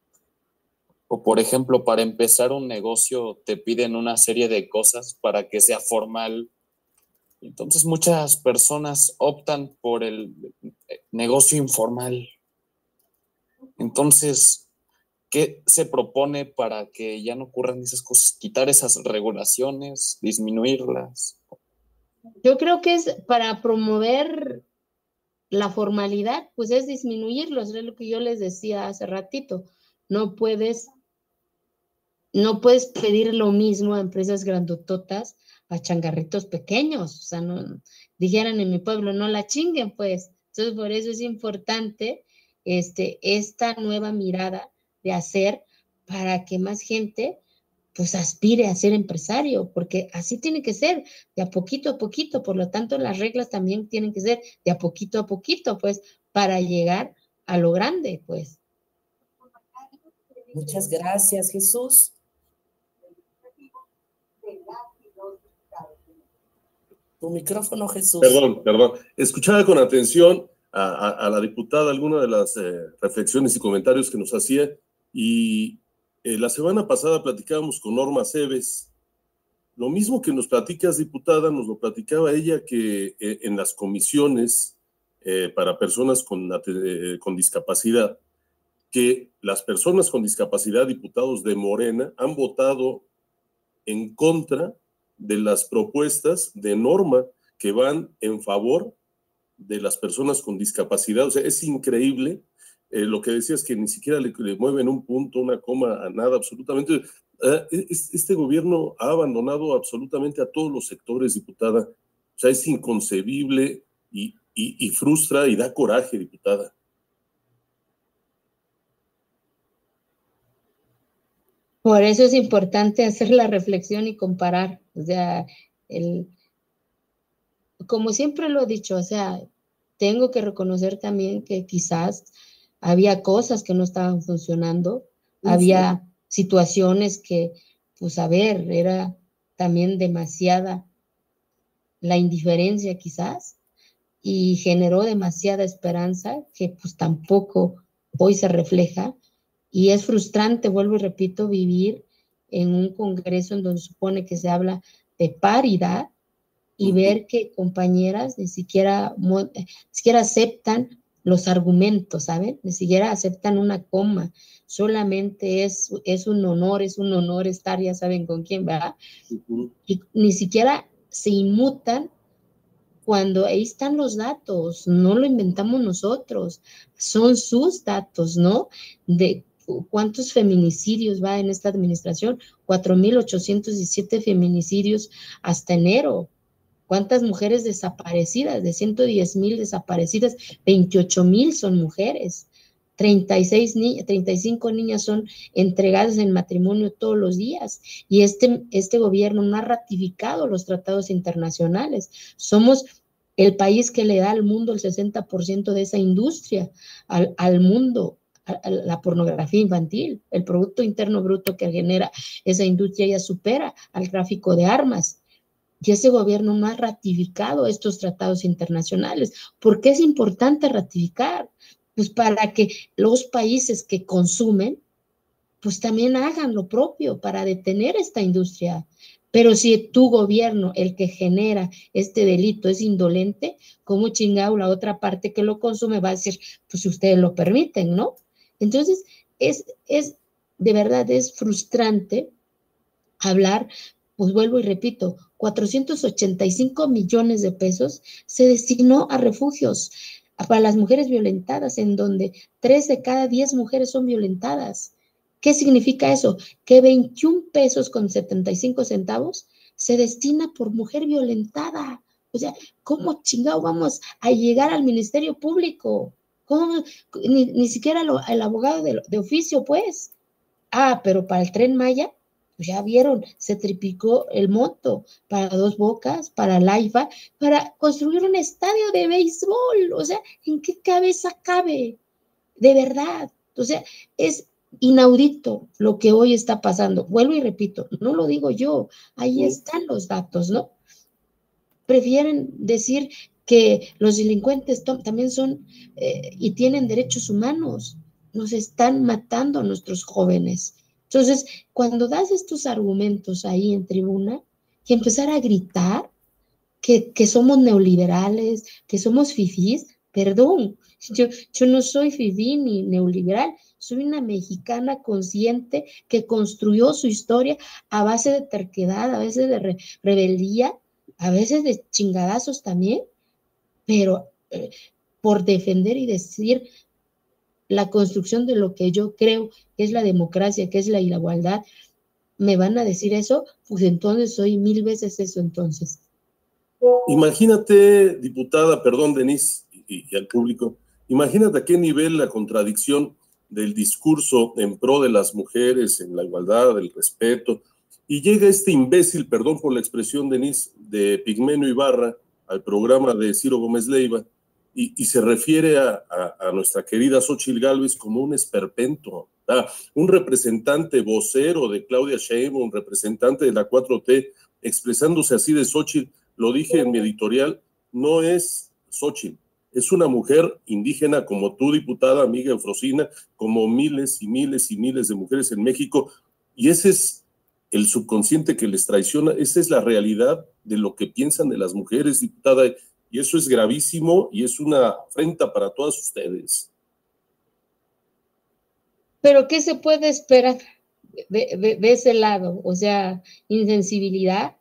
O por ejemplo, para empezar un negocio te piden una serie de cosas para que sea formal. Entonces muchas personas optan por el negocio informal. Entonces, ¿qué se propone para que ya no ocurran esas cosas? ¿Quitar esas regulaciones? ¿Disminuirlas?
Yo creo que es para promover la formalidad, pues es disminuirlos, es lo que yo les decía hace ratito. No puedes, no puedes pedir lo mismo a empresas grandototas a changarritos pequeños, o sea, no, dijeran en mi pueblo, no la chinguen, pues. Entonces, por eso es importante este, esta nueva mirada de hacer para que más gente pues aspire a ser empresario, porque así tiene que ser, de a poquito a poquito, por lo tanto las reglas también tienen que ser de a poquito a poquito, pues, para llegar a lo grande, pues.
Muchas gracias, Jesús. Tu micrófono, Jesús.
Perdón, perdón. Escuchaba con atención a, a, a la diputada algunas de las eh, reflexiones y comentarios que nos hacía y eh, la semana pasada platicábamos con Norma Cebes. Lo mismo que nos platicas, diputada, nos lo platicaba ella que eh, en las comisiones eh, para personas con, eh, con discapacidad, que las personas con discapacidad, diputados de Morena, han votado en contra de las propuestas de norma que van en favor de las personas con discapacidad. O sea, es increíble eh, lo que decías, que ni siquiera le, le mueven un punto, una coma, a nada, absolutamente. Eh, este gobierno ha abandonado absolutamente a todos los sectores, diputada. O sea, es inconcebible y, y, y frustra y da coraje, diputada.
Por eso es importante hacer la reflexión y comparar, o sea, el, como siempre lo he dicho, o sea, tengo que reconocer también que quizás había cosas que no estaban funcionando, sí, había sí. situaciones que, pues a ver, era también demasiada la indiferencia quizás, y generó demasiada esperanza que pues tampoco hoy se refleja. Y es frustrante, vuelvo y repito, vivir en un congreso en donde supone que se habla de paridad y ver que compañeras ni siquiera, ni siquiera aceptan los argumentos, ¿saben? Ni siquiera aceptan una coma. Solamente es, es un honor, es un honor estar, ya saben con quién, ¿verdad? Uh-huh. Y ni siquiera se inmutan cuando ahí están los datos, no lo inventamos nosotros, son sus datos, ¿no? De ¿cuántos feminicidios va en esta administración? cuatro mil ochocientos diecisiete feminicidios hasta enero. ¿Cuántas mujeres desaparecidas? De ciento diez mil desaparecidas, veintiocho mil son mujeres. treinta y seis ni- treinta y cinco niñas son entregadas en matrimonio todos los días. Y este, este gobierno no ha ratificado los tratados internacionales. Somos el país que le da al mundo el sesenta por ciento de esa industria, al, al mundo. La pornografía infantil, el Producto Interno Bruto que genera esa industria ya supera al tráfico de armas. y ese gobierno no ha ratificado estos tratados internacionales. ¿Por qué es importante ratificar? Pues para que los países que consumen, pues también hagan lo propio para detener esta industria. Pero si tu gobierno, el que genera este delito, es indolente, ¿cómo chingado la otra parte que lo consume va a decir, pues si ustedes lo permiten, ¿no? Entonces, es, es de verdad, es frustrante hablar, pues vuelvo y repito, cuatrocientos ochenta y cinco millones de pesos se destinó a refugios para las mujeres violentadas, en donde tres de cada diez mujeres son violentadas. ¿Qué significa eso? Que veintiún pesos con setenta y cinco centavos se destina por mujer violentada. O sea, ¿cómo chingado vamos a llegar al Ministerio Público? ¿Cómo? Ni, ni siquiera lo, el abogado de, de oficio, pues. Ah, pero para el Tren Maya, pues ya vieron, se triplicó el monto para Dos Bocas, para la AIFA, para construir un estadio de béisbol. O sea, ¿en qué cabeza cabe? De verdad. O sea, es inaudito lo que hoy está pasando. Vuelvo y repito, no lo digo yo, ahí están los datos, ¿no? Prefieren decir que los delincuentes también son eh, y tienen derechos humanos. Nos están matando a nuestros jóvenes. Entonces, cuando das estos argumentos ahí en tribuna, y empezar a gritar que, que somos neoliberales, que somos fifís, perdón, yo, yo no soy fifí ni neoliberal, soy una mexicana consciente que construyó su historia a base de terquedad, a veces de re, rebeldía, a veces de chingadazos también, pero eh, por defender y decir la construcción de lo que yo creo que es la democracia, que es la igualdad, ¿me van a decir eso? Pues entonces soy mil veces eso entonces.
Imagínate, diputada, perdón, Denise, y, y al público, imagínate a qué nivel la contradicción del discurso en pro de las mujeres, en la igualdad, el respeto, y llega este imbécil, perdón por la expresión, Denise, de Pigmenio Ibarra, al programa de Ciro Gómez Leiva, y, y se refiere a, a, a nuestra querida Xóchitl Gálvez como un esperpento, ¿verdad? Un representante vocero de Claudia Sheinbaum, un representante de la cuatro T, expresándose así de Xóchitl. Lo dije en mi editorial, no es Xóchitl, es una mujer indígena como tú, diputada, amiga Eufrosina, como miles y miles y miles de mujeres en México, y ese es el subconsciente que les traiciona, esa es la realidad de lo que piensan de las mujeres, diputada, y eso es gravísimo y es una afrenta para todas ustedes.
Pero ¿qué se puede esperar de, de, de ese lado? O sea, insensibilidad,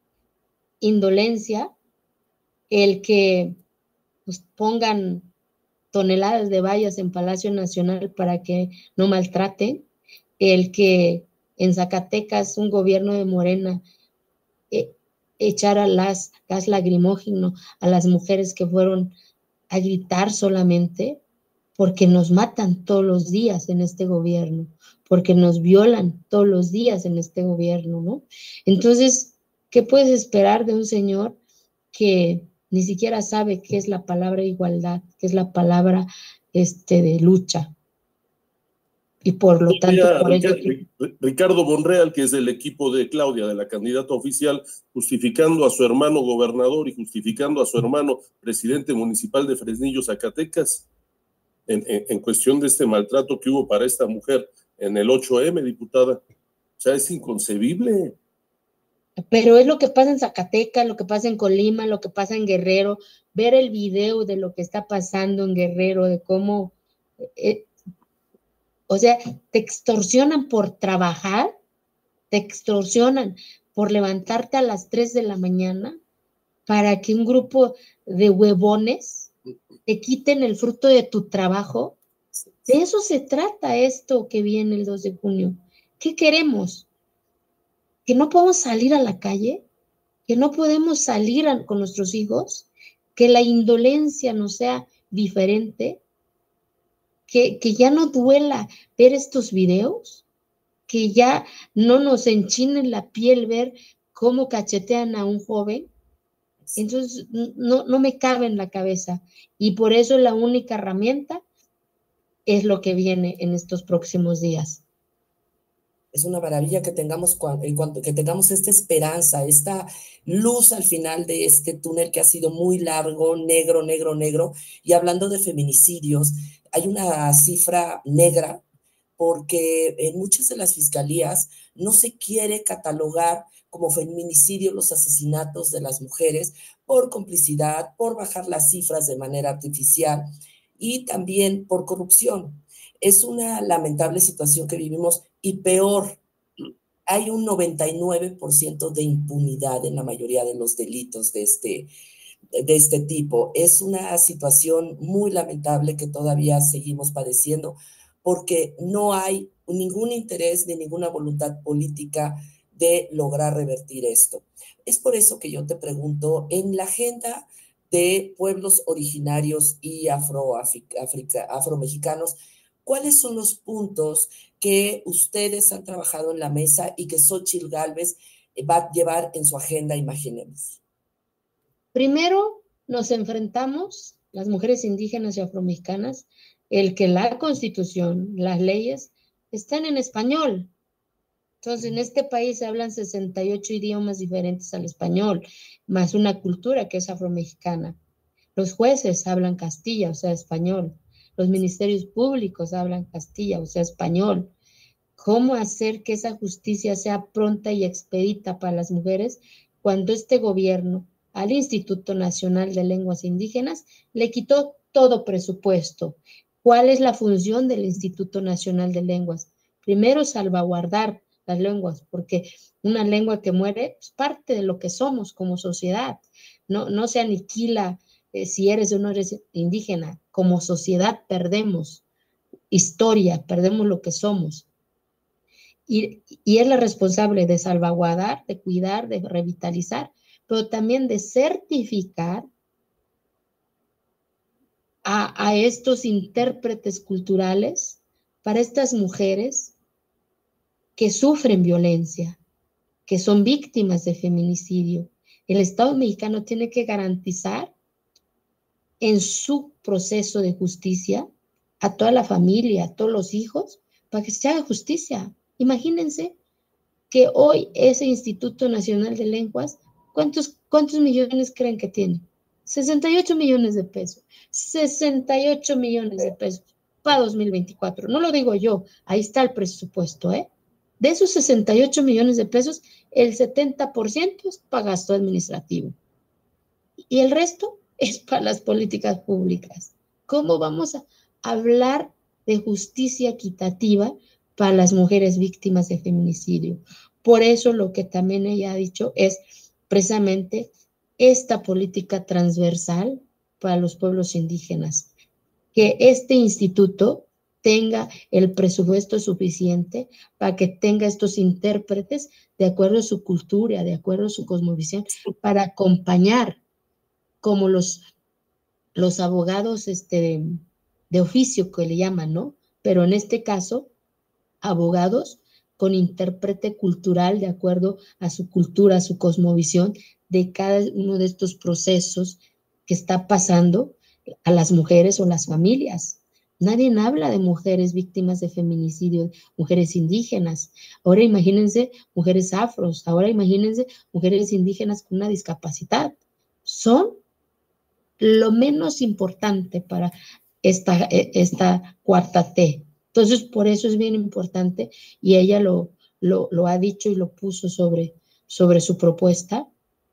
indolencia, el que pues, pongan toneladas de vallas en Palacio Nacional para que no maltraten, el que en Zacatecas un gobierno de Morena eh, echara las, gas lacrimógeno a las mujeres que fueron a gritar solamente, porque nos matan todos los días en este gobierno, porque nos violan todos los días en este gobierno, ¿no? Entonces, ¿qué puedes esperar de un señor que ni siquiera sabe qué es la palabra igualdad, qué es la palabra este, de lucha? Y por lo tanto,
Mira,
por
Ricardo,
ello...
Ricardo Monreal, que es del equipo de Claudia, de la candidata oficial, justificando a su hermano gobernador y justificando a su hermano presidente municipal de Fresnillo, Zacatecas, en, en, en cuestión de este maltrato que hubo para esta mujer en el ocho eme, diputada. O sea, es inconcebible.
Pero es lo que pasa en Zacatecas, lo que pasa en Colima, lo que pasa en Guerrero. Ver el video de lo que está pasando en Guerrero, de cómo... Eh, o sea, te extorsionan por trabajar, te extorsionan por levantarte a las tres de la mañana para que un grupo de huevones te quiten el fruto de tu trabajo. De eso se trata esto que viene el dos de junio. ¿Qué queremos? ¿Que no podemos salir a la calle? ¿Que no podemos salir a, con nuestros hijos? ¿Que la indolencia no sea diferente? Que, que ya no duela ver estos videos, que ya no nos enchine la piel ver cómo cachetean a un joven. Entonces no, no me cabe en la cabeza, y por eso la única herramienta es lo que viene en estos próximos días.
Es una maravilla que tengamos, cuando, que tengamos esta esperanza, esta luz al final de este túnel que ha sido muy largo, negro, negro, negro. Y hablando de feminicidios, hay una cifra negra porque en muchas de las fiscalías no se quiere catalogar como feminicidio los asesinatos de las mujeres por complicidad, por bajar las cifras de manera artificial y también por corrupción. Es una lamentable situación que vivimos y peor, hay un noventa y nueve por ciento de impunidad en la mayoría de los delitos de este, de este tipo. Es una situación muy lamentable que todavía seguimos padeciendo porque no hay ningún interés ni ninguna voluntad política de lograr revertir esto. Es por eso que yo te pregunto, en la agenda de pueblos originarios y afro, Africa, Africa, afromexicanos, ¿cuáles son los puntos que ustedes han trabajado en la mesa y que Xóchitl Gálvez va a llevar en su agenda, imaginemos?
Primero, nos enfrentamos, las mujeres indígenas y afromexicanas, el que la Constitución, las leyes, están en español. Entonces, en este país se hablan sesenta y ocho idiomas diferentes al español, más una cultura que es afromexicana. Los jueces hablan castilla, o sea, español. Los ministerios públicos hablan castilla, o sea, español. ¿Cómo hacer que esa justicia sea pronta y expedita para las mujeres cuando este gobierno al Instituto Nacional de Lenguas Indígenas le quitó todo presupuesto? ¿Cuál es la función del Instituto Nacional de Lenguas? Primero, salvaguardar las lenguas, porque una lengua que muere es parte de lo que somos como sociedad. No, no se aniquila eh, si eres o no eres indígena. Como sociedad perdemos historia, perdemos lo que somos. Y, y es la responsable de salvaguardar, de cuidar, de revitalizar, pero también de certificar a, a estos intérpretes culturales para estas mujeres que sufren violencia, que son víctimas de feminicidio. El Estado mexicano tiene que garantizar en su proceso de justicia a toda la familia, a todos los hijos, para que se haga justicia. Imagínense que hoy ese Instituto Nacional de Lenguas, ¿cuántos, cuántos millones creen que tiene? sesenta y ocho millones de pesos. sesenta y ocho millones de pesos para dos mil veinticuatro. No lo digo yo, ahí está el presupuesto, ¿eh? De esos sesenta y ocho millones de pesos, el setenta por ciento es para gasto administrativo. Y el resto es para las políticas públicas. ¿Cómo vamos a hablar de justicia equitativa para las mujeres víctimas de feminicidio? Por eso lo que también ella ha dicho es precisamente esta política transversal para los pueblos indígenas, que este instituto tenga el presupuesto suficiente para que tenga estos intérpretes de acuerdo a su cultura, de acuerdo a su cosmovisión, para acompañar como los, los abogados este, de, de oficio que le llaman, ¿no? Pero en este caso, abogados con intérprete cultural de acuerdo a su cultura, a su cosmovisión, de cada uno de estos procesos que está pasando a las mujeres o las familias. Nadie habla de mujeres víctimas de feminicidio, mujeres indígenas. Ahora imagínense mujeres afros, ahora imagínense mujeres indígenas con una discapacidad. Son lo menos importante para esta, esta cuarta T. Entonces, por eso es bien importante, y ella lo, lo, lo ha dicho y lo puso sobre, sobre su propuesta.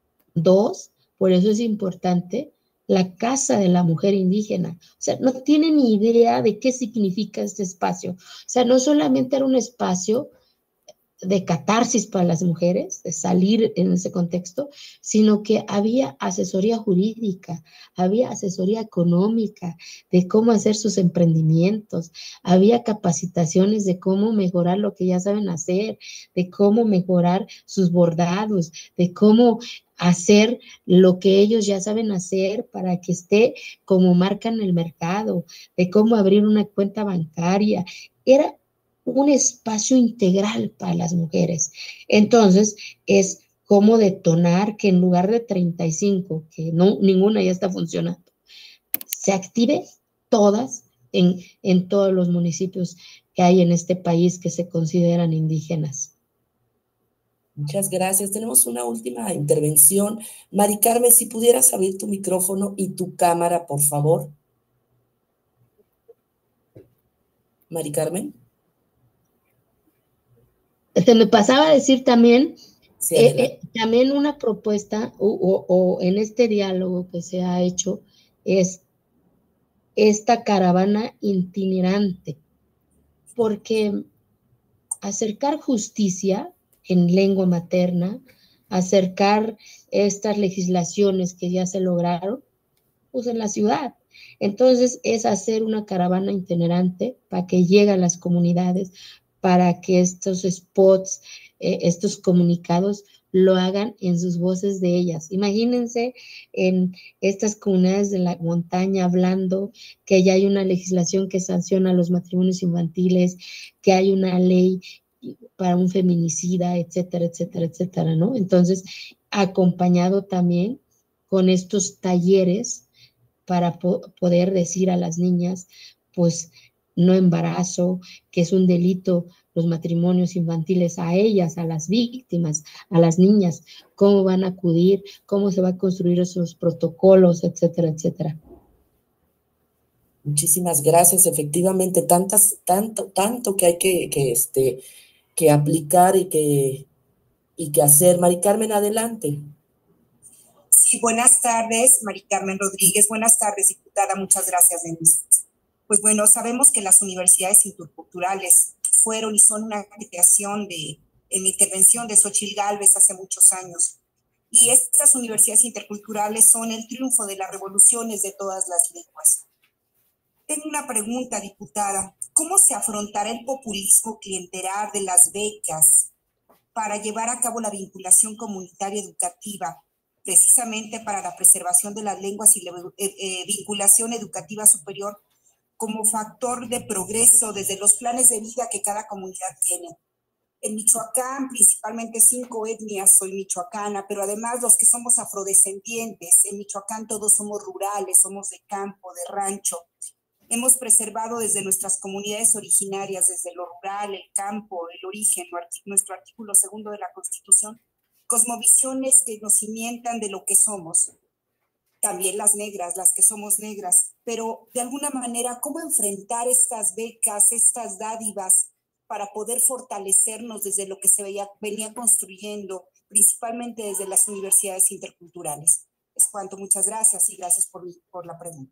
Dos, por eso es importante la Casa de la Mujer Indígena. O sea, no tienen ni idea de qué significa este espacio. O sea, no solamente era un espacio de catarsis para las mujeres, de salir en ese contexto, sino que había asesoría jurídica, había asesoría económica de cómo hacer sus emprendimientos, había capacitaciones de cómo mejorar lo que ya saben hacer, de cómo mejorar sus bordados, de cómo hacer lo que ellos ya saben hacer para que esté como marca en el mercado, de cómo abrir una cuenta bancaria. Era un espacio integral para las mujeres. Entonces, es cómo detonar que en lugar de treinta y cinco, que no, ninguna ya está funcionando, se active todas en, en todos los municipios que hay en este país que se consideran indígenas.
Muchas gracias. Tenemos una última intervención. Mari Carmen, si pudieras abrir tu micrófono y tu cámara, por favor. Mari Carmen.
Se me pasaba a decir también,
Sí,
eh, eh, también una propuesta o, o, o en este diálogo que se ha hecho es esta caravana itinerante, porque acercar justicia en lengua materna, acercar estas legislaciones que ya se lograron, pues en la ciudad. Entonces es hacer una caravana itinerante para que llegue a las comunidades, para que estos spots, eh, estos comunicados lo hagan en sus voces de ellas. Imagínense en estas comunidades de la montaña hablando que ya hay una legislación que sanciona los matrimonios infantiles, que hay una ley para un feminicida, etcétera, etcétera, etcétera, ¿no? Entonces, acompañado también con estos talleres para po poder decir a las niñas, pues, no embarazo, que es un delito los matrimonios infantiles, a ellas, a las víctimas, a las niñas, cómo van a acudir, cómo se va a construir esos protocolos, etcétera, etcétera.
Muchísimas gracias. Efectivamente, tantas, tanto, tanto que hay que, que, este, que aplicar y que, y que hacer. Mari Carmen, adelante.
Sí, buenas tardes, Mari Carmen Rodríguez. Buenas tardes, diputada. Muchas gracias, Denise. Pues bueno, sabemos que las universidades interculturales fueron y son una creación de, en la intervención de Xóchitl Gálvez hace muchos años. Y estas universidades interculturales son el triunfo de las revoluciones de todas las lenguas. Tengo una pregunta, diputada. ¿Cómo se afrontará el populismo clientelar de las becas para llevar a cabo la vinculación comunitaria educativa, precisamente para la preservación de las lenguas y la eh, eh, vinculación educativa superior como factor de progreso desde los planes de vida que cada comunidad tiene? En Michoacán, principalmente cinco etnias, soy michoacana, pero además los que somos afrodescendientes, en Michoacán todos somos rurales, somos de campo, de rancho. Hemos preservado desde nuestras comunidades originarias, desde lo rural, el campo, el origen, nuestro artículo segundo de la Constitución, cosmovisiones que nos cimientan de lo que somos. También las negras, las que somos negras, pero de alguna manera, ¿cómo enfrentar estas becas, estas dádivas para poder fortalecernos desde lo que se veía, venía construyendo, principalmente desde las universidades interculturales? Es cuanto, muchas gracias y gracias por, por la pregunta.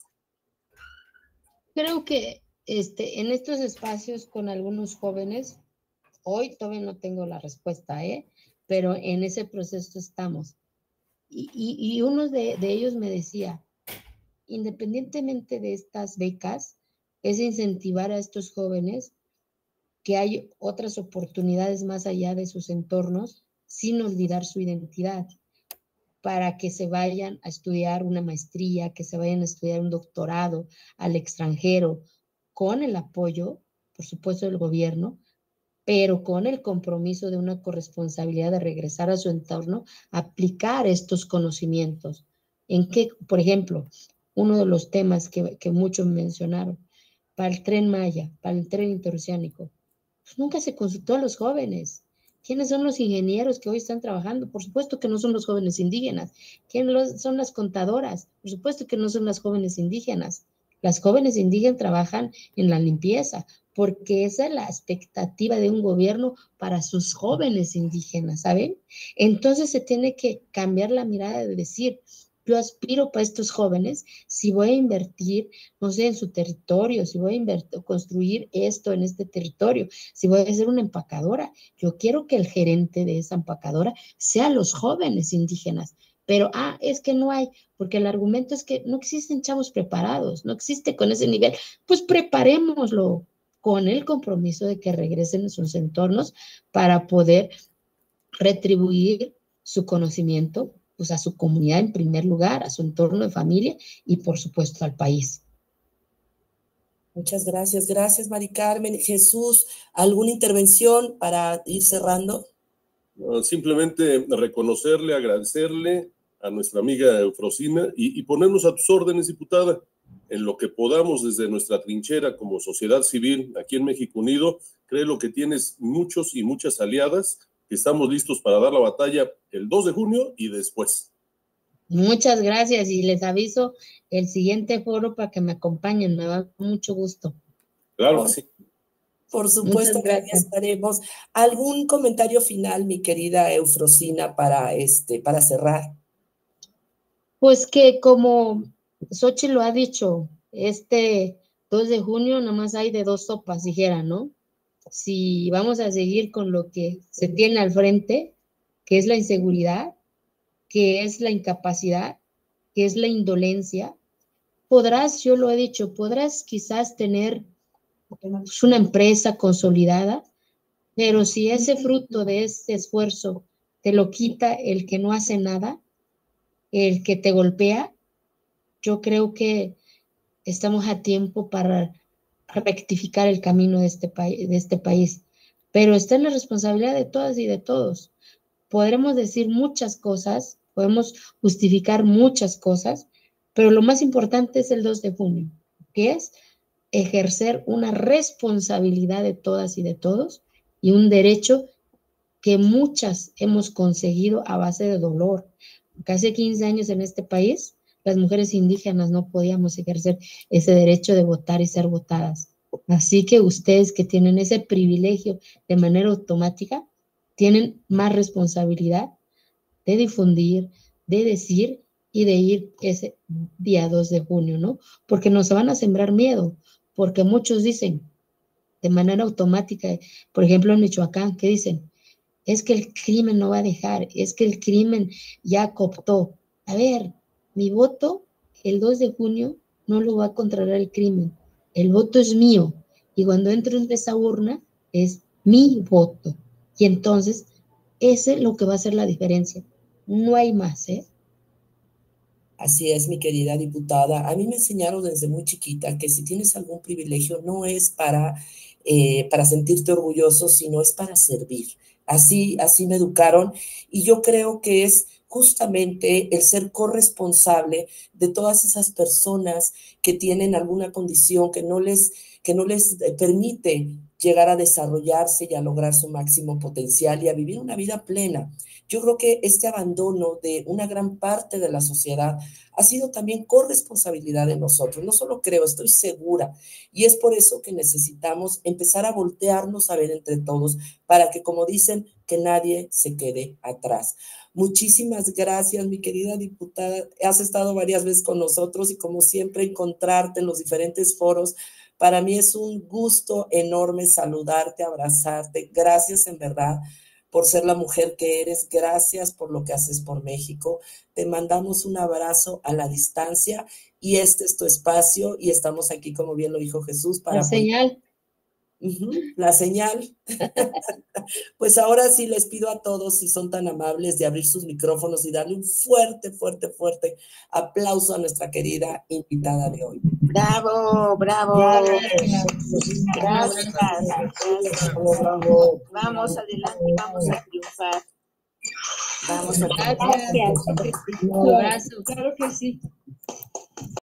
Creo que este, en estos espacios con algunos jóvenes, hoy todavía no tengo la respuesta, ¿eh? Pero en ese proceso estamos. Y, y, y uno de, de ellos me decía, independientemente de estas becas, es incentivar a estos jóvenes que hay otras oportunidades más allá de sus entornos, sin olvidar su identidad, para que se vayan a estudiar una maestría, que se vayan a estudiar un doctorado al extranjero, con el apoyo, por supuesto, del gobierno, pero con el compromiso de una corresponsabilidad de regresar a su entorno, aplicar estos conocimientos. En que, por ejemplo, uno de los temas que, que muchos mencionaron, para el Tren Maya, para el tren interoceánico, pues nunca se consultó a los jóvenes. ¿Quiénes son los ingenieros que hoy están trabajando? Por supuesto que no son los jóvenes indígenas. ¿Quiénes son las contadoras? Por supuesto que no son las jóvenes indígenas. Las jóvenes indígenas trabajan en la limpieza, porque esa es la expectativa de un gobierno para sus jóvenes indígenas, ¿saben? Entonces se tiene que cambiar la mirada de decir, yo aspiro para estos jóvenes, si voy a invertir, no sé, en su territorio, si voy a invertir, construir esto en este territorio, si voy a ser una empacadora, yo quiero que el gerente de esa empacadora sea los jóvenes indígenas. Pero, ah, es que no hay, porque el argumento es que no existen chavos preparados, no existe con ese nivel. Pues preparémoslo con el compromiso de que regresen a sus entornos para poder retribuir su conocimiento, pues a su comunidad en primer lugar, a su entorno de familia y por supuesto al país.
Muchas gracias, gracias Mari Carmen. Jesús, ¿alguna intervención para ir cerrando?
No, simplemente reconocerle, agradecerle a nuestra amiga Eufrosina y, y ponernos a tus órdenes, diputada. en lo que podamos desde nuestra trinchera como sociedad civil aquí en México Unido. Creo que tienes muchos y muchas aliadas que estamos listos para dar la batalla el dos de junio y después.
Muchas gracias y les aviso el siguiente foro para que me acompañen, me va a dar mucho gusto.
Claro que sí.
Por supuesto que ahí estaremos. ¿Algún comentario final, mi querida Eufrosina, para, este, para cerrar?
Pues que como Xochitl lo ha dicho, este dos de junio nomás hay de dos sopas, dijera, ¿no? Si vamos a seguir con lo que se tiene al frente, que es la inseguridad, que es la incapacidad, que es la indolencia, podrás, yo lo he dicho, podrás quizás tener una empresa consolidada, pero si ese fruto de ese esfuerzo te lo quita el que no hace nada, el que te golpea, yo creo que estamos a tiempo para rectificar el camino de este, país, de este país. Pero está en la responsabilidad de todas y de todos. Podremos decir muchas cosas, podemos justificar muchas cosas, pero lo más importante es el dos de junio, que es ejercer una responsabilidad de todas y de todos y un derecho que muchas hemos conseguido a base de dolor. Porque hace quince años en este país, las mujeres indígenas no podíamos ejercer ese derecho de votar y ser votadas. Así que ustedes que tienen ese privilegio de manera automática, tienen más responsabilidad de difundir, de decir y de ir ese día dos de junio, ¿no? Porque nos van a sembrar miedo, porque muchos dicen de manera automática, por ejemplo en Michoacán, ¿qué dicen? Es que el crimen no va a dejar, es que el crimen ya cooptó. A ver, mi voto el dos de junio no lo va a controlar el crimen, el voto es mío y cuando entro en esa urna es mi voto y entonces ese es lo que va a hacer la diferencia, no hay más, ¿eh?
Así es, mi querida diputada. A mí me enseñaron desde muy chiquita que si tienes algún privilegio no es para, eh, para sentirte orgulloso, sino es para servir. Así, así me educaron y yo creo que es justamente el ser corresponsable de todas esas personas que tienen alguna condición que no les, que no les permite llegar a desarrollarse y a lograr su máximo potencial y a vivir una vida plena. Yo creo que este abandono de una gran parte de la sociedad ha sido también corresponsabilidad de nosotros. No solo creo, estoy segura. Y es por eso que necesitamos empezar a voltearnos a ver entre todos para que, como dicen, que nadie se quede atrás. Muchísimas gracias, mi querida diputada. Has estado varias veces con nosotros y como siempre encontrarte en los diferentes foros. Para mí es un gusto enorme saludarte, abrazarte. Gracias en verdad por ser la mujer que eres. Gracias por lo que haces por México. Te mandamos un abrazo a la distancia y este es tu espacio y estamos aquí, como bien lo dijo Jesús, para...
La señal.
Uh-huh, la señal. Pues ahora sí les pido a todos, si son tan amables, de abrir sus micrófonos y darle un fuerte, fuerte, fuerte aplauso a nuestra querida invitada de hoy.
Bravo, bravo.
Gracias.
Gracias. Gracias. Vamos adelante, vamos a triunfar. Vamos a triunfar.
Gracias. Un abrazo.
Claro que sí.